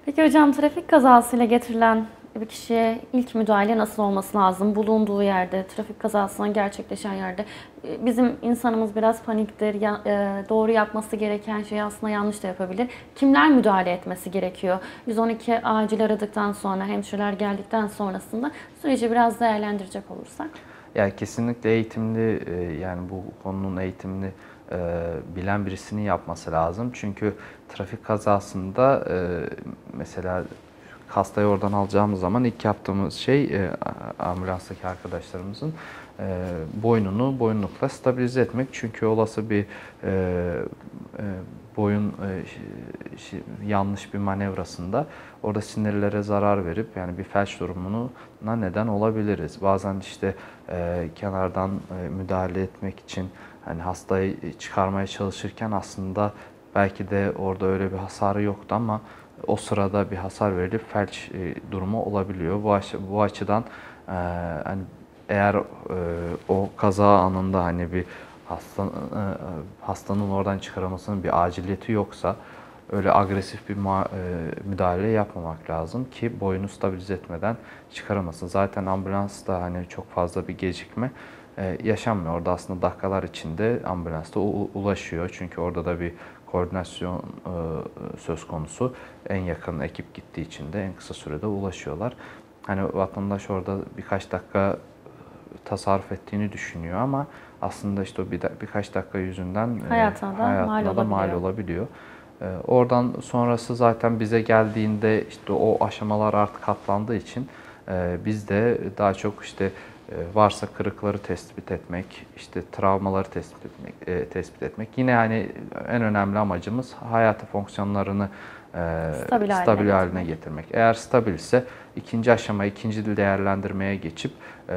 Peki hocam, trafik kazasıyla getirilen bir kişiye ilk müdahale nasıl olması lazım? Bulunduğu yerde, trafik kazasından gerçekleşen yerde. Bizim insanımız biraz paniktir. Doğru yapması gereken şeyi aslında yanlış da yapabilir. Kimler müdahale etmesi gerekiyor? 112 acil aradıktan sonra, hemşireler geldikten sonrasında süreci biraz değerlendirecek olursak. Yani kesinlikle eğitimli, yani bu konunun eğitimini bilen birisinin yapması lazım. Çünkü trafik kazasında mesela hastayı oradan alacağımız zaman ilk yaptığımız şey ambulanstaki arkadaşlarımızın boyunlukla stabilize etmek. Çünkü olası bir boyun yanlış bir manevrasında orada sinirlere zarar verip yani bir felç durumuna neden olabiliriz. Bazen işte kenardan müdahale etmek için hani hastayı çıkarmaya çalışırken aslında belki de orada öyle bir hasarı yoktu ama o sırada bir hasar verilip felç durumu olabiliyor. Bu açıdan hani eğer o kaza anında hani bir hastanın oradan çıkarılmasının bir aciliyeti yoksa öyle agresif bir müdahale yapmamak lazım ki boyunu stabilize etmeden çıkaramasın. Zaten ambulansta hani çok fazla bir gecikme yaşanmıyor. Orada aslında dakikalar içinde ambulansta ulaşıyor. Çünkü orada da bir koordinasyon söz konusu. En yakın ekip gittiği için de en kısa sürede ulaşıyorlar. Hani vatandaş orada birkaç dakika tasarruf ettiğini düşünüyor ama aslında işte o birkaç dakika yüzünden hayatına da mal olabiliyor. Oradan sonrası zaten bize geldiğinde işte o aşamalar artık katlandığı için biz de daha çok işte varsa kırıkları tespit etmek, işte travmaları tespit etmek. Yine hani en önemli amacımız hayati fonksiyonlarını stabil haline getirmek. Eğer stabilse ikinci aşama, ikinci değerlendirmeye geçip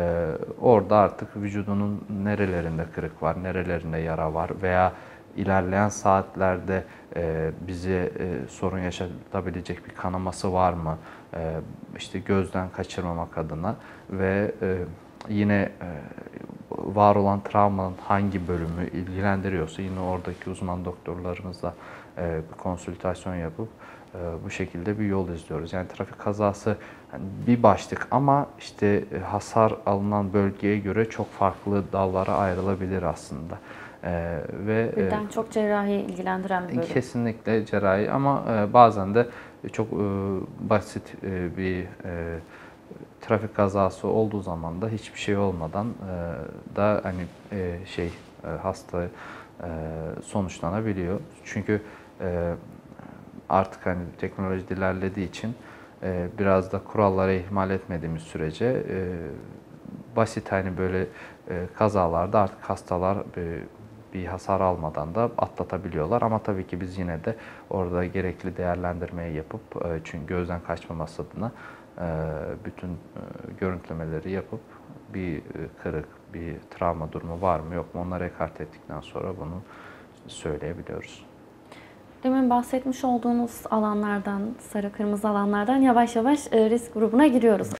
orada artık vücudunun nerelerinde kırık var, nerelerinde yara var veya ilerleyen saatlerde bize sorun yaşatabilecek bir kanaması var mı? İşte gözden kaçırmamak adına ve yine var olan travmanın hangi bölümü ilgilendiriyorsa yine oradaki uzman doktorlarımızla bir konsültasyon yapıp bu şekilde bir yol izliyoruz. Yani trafik kazası yani bir başlık ama işte hasar alınan bölgeye göre çok farklı dallara ayrılabilir aslında. Birden çok cerrahi ilgilendiren bir bölüm. Kesinlikle cerrahi ama bazen de çok basit bir trafik kazası olduğu zaman da hiçbir şey olmadan da hani hasta sonuçlanabiliyor. Çünkü artık hani teknoloji ilerlediği için biraz da kuralları ihmal etmediğimiz sürece basit hani böyle kazalarda artık hastalar bir hasar almadan da atlatabiliyorlar. Ama tabii ki biz yine de orada gerekli değerlendirmeyi yapıp çünkü gözden kaçmaması adına bütün görüntülemeleri yapıp bir kırık, bir travma durumu var mı yok mu onları ekart ettikten sonra bunu söyleyebiliyoruz. Demin bahsetmiş olduğunuz alanlardan, sarı kırmızı alanlardan yavaş yavaş risk grubuna giriyoruz.